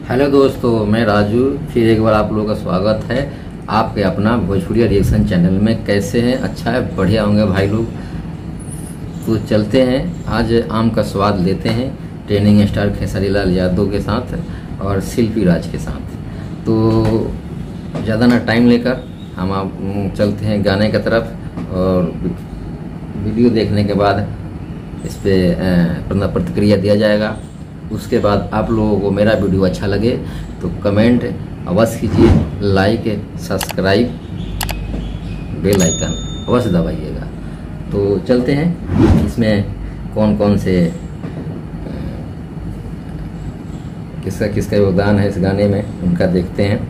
Hello दोस्तों, मैं राजू फिर एक बार आप लोगों का स्वागत है आपके अपना भोजपुरी रिएक्शन चैनल में। कैसे हैं? अच्छा है, बढ़िया होंगे भाई लोग। तो चलते हैं, आज आम का स्वाद लेते हैं ट्रेनिंग स्टार खेसारी लाल यादव के साथ और शिल्पी राज के साथ। तो ज़्यादा ना टाइम लेकर हम आप चलते हैं गाने की तरफ और वीडियो देखने के बाद इस पर प्रतिक्रिया दिया जाएगा। उसके बाद आप लोगों को मेरा वीडियो अच्छा लगे तो कमेंट अवश्य कीजिए, लाइक सब्सक्राइब बेल आइकन अवश्य दबाइएगा। तो चलते हैं, इसमें कौन कौन से किसका किसका योगदान है इस गाने में उनका देखते हैं।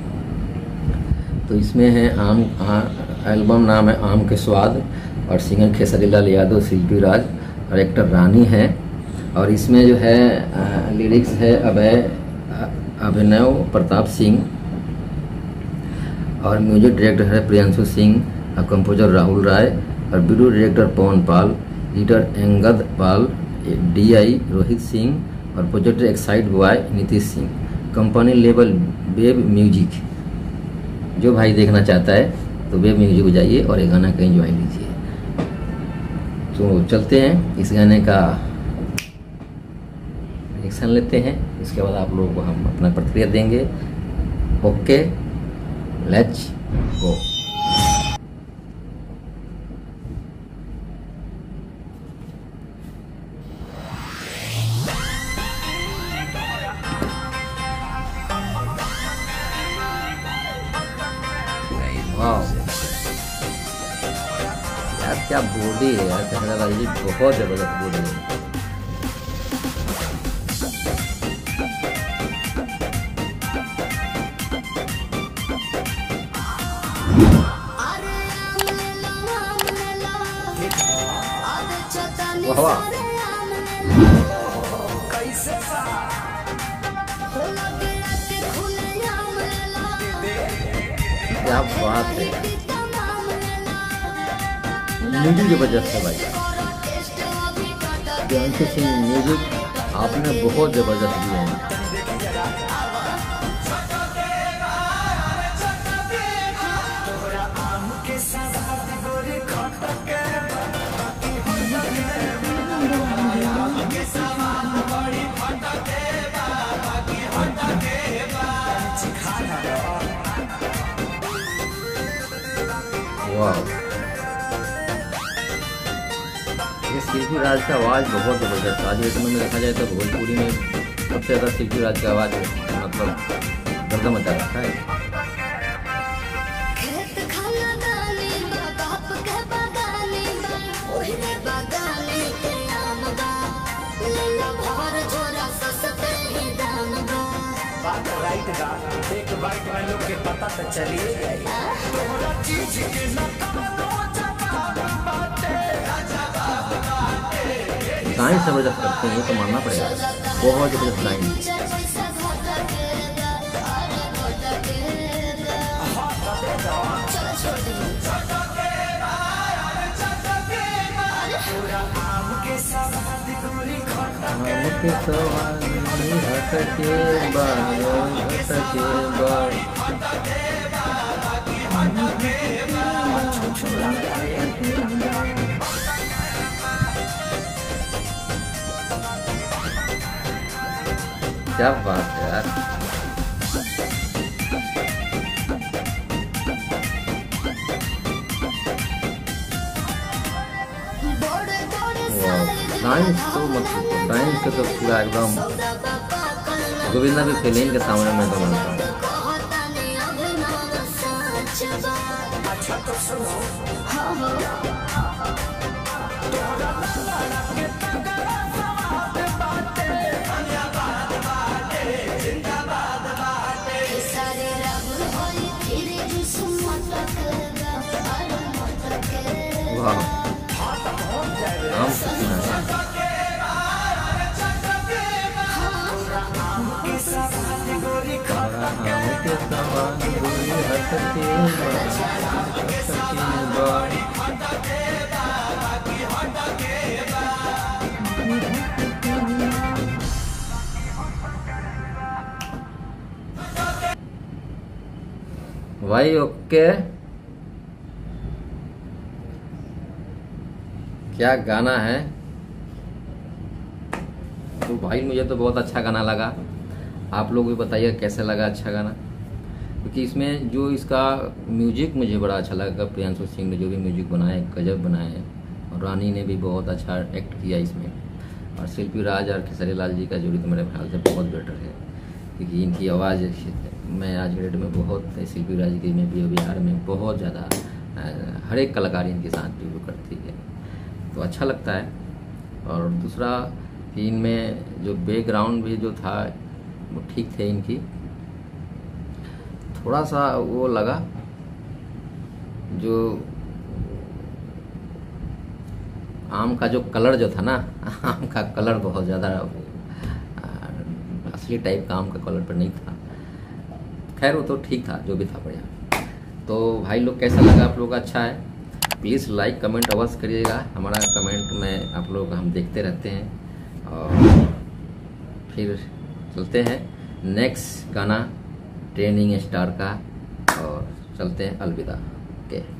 तो इसमें है एल्बम नाम है आम के स्वाद और सिंगर खेसारी लाल यादव, शिल्पी राज और एक्टर रानी है। और इसमें जो है लिरिक्स है अभिनव प्रताप सिंह और म्यूजिक डायरेक्टर है प्रियांशु सिंह और कंपोजर राहुल राय और video director Pawan Pal, editor Angad Pal, DI Rohit Singh और प्रोजेक्टर एक्साइड बॉय नीतीश सिंह। कंपनी लेवल वेब म्यूजिक। जो भाई देखना चाहता है तो वेब म्यूजिक को जाइए और ये गाना का एंजॉय लीजिए। तो चलते हैं, इस गाने का रिएक्शन लेते हैं। इसके बाद आप लोगों को हम अपना प्रतिक्रिया देंगे। Okay, let's go. वाह यार, क्या बॉडी है यार खेसारी लाल जी, बहुत जबरदस्त बॉडी है। वाह क्या बात है, म्यूजिक जबरदस्त है भाई। प्रियांशु सिंह म्यूजिक आपने बहुत जबरदस्त दिया है। वाह, ये शिल्पी राज का आवाज़ बहुत ज़बरदस्त। आज के समय में देखा जाए तो भोजपुरी में सबसे ज़्यादा शिल्पी राज का आवाज़ मतलब गर्दा मचा रखा है। एक बाइक में लोग के पता तो चलिए लाइन जबरदस्त करते हैं, ये तो मानना पड़ेगा, बहुत जबरदस्त लाइन। क्या बात है यार, साइंस तो मतलब साइंस के तो पूरा एकदम गोविंदा भी फिल्म के सामने मैं तो मानता हूँ। वाह, आम कितना है। भाई ओके, क्या गाना है। तो भाई मुझे तो बहुत अच्छा गाना लगा, आप लोग भी बताइए कैसे लगा अच्छा गाना। क्योंकि इसमें जो इसका म्यूजिक मुझे बड़ा अच्छा लगा, प्रियांशु सिंह ने जो भी म्यूजिक बनाया है गजब बनाए हैं, और रानी ने भी बहुत अच्छा एक्ट किया इसमें, और शिल्पी राज और खेसारी लाल जी का जोड़ी तो मेरे ख्याल से बहुत बेटर है। क्योंकि इनकी आवाज़ में आज के डेट में बहुत, शिल्पी राज की में भी बिहार में बहुत ज़्यादा हर एक कलाकार इनके साथ भी वो करती है, तो अच्छा लगता है। और दूसरा कि इनमें जो बैकग्राउंड भी जो था वो ठीक थे इनकी, थोड़ा सा वो लगा जो आम का जो कलर जो था ना, आम का कलर बहुत ज़्यादा असली टाइप का आम का कलर पर नहीं था। खैर वो तो ठीक था, जो भी था बढ़िया। तो भाई लोग कैसा लगा आप लोग, अच्छा है, प्लीज़ लाइक कमेंट अवश्य करिएगा। हमारा कमेंट में आप लोग हम देखते रहते हैं। और फिर चलते हैं नेक्स्ट गाना ट्रेंडिंग स्टार का, और चलते हैं अलविदा। ओके।